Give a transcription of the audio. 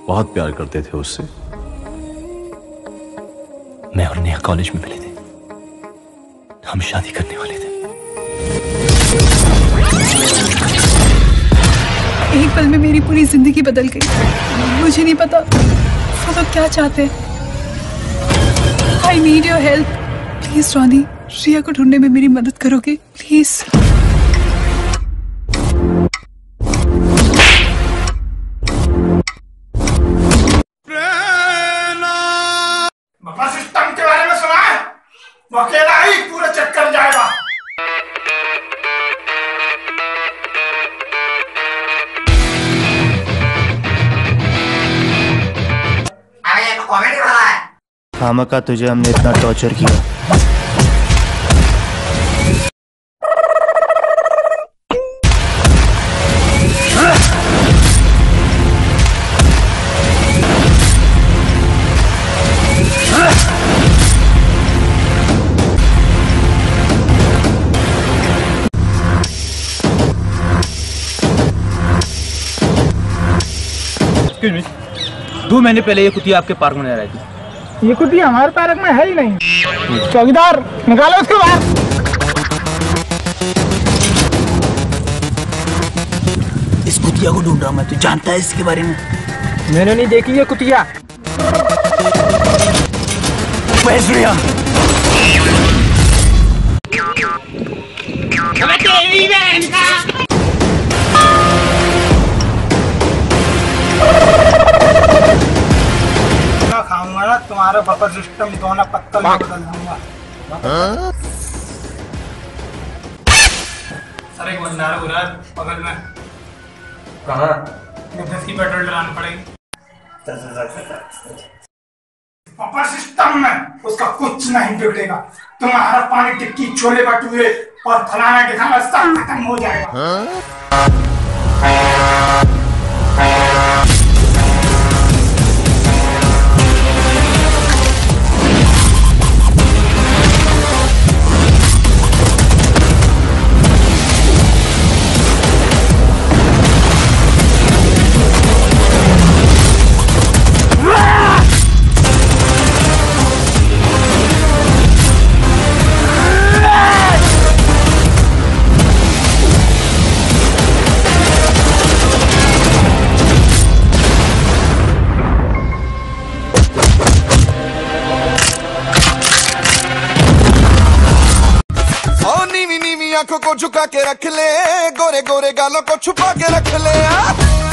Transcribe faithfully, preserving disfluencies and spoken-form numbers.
बहुत प्यार करते थे उससे। मैं और नेहा कॉलेज में मिले थे, हम शादी करने वाले थे। एक पल में मेरी पूरी जिंदगी बदल गई। मुझे नहीं पता वो लोग क्या चाहते हैं। I need your help. Please Ronnie, Shriya को ढूंढने में मेरी मदद करोगे प्लीज? सिस्टम के बारे में सुना है? वो अकेला ही पूरा चक्कर जाएगा। अरे ये तो कॉमेडी वाला है। खामखा तुझे हमने इतना टॉर्चर किया। दो महीने पहले ये कुतिया आपके पार्क में रही थी। ये कुतिया हमारे पार्क में है ही नहीं। चौकीदार, निकालो उसको बाहर। इस कुतिया को ढूंढ रहा मैं, तू जानता है इसके बारे में? मैंने नहीं देखी ये कुतिया। खाऊंगा ना तुम्हारा बफर सिस्टम दोनों पत्तल में बदल दूंगा। सर एक बंदा हो रहा है बगल में। कहाँ? दस की पेट्रोल डलानी पड़ेगी। बफर सिस्टम में उसका कुछ नहीं बिगड़ेगा। तुम्हारा पानी टिक्की छोले भटूरे और फलाना ढिकाना सब खत्म हो जाएगा। आंखों को झुका के रख ले, गोरे गोरे गालों को छुपा के रख ले।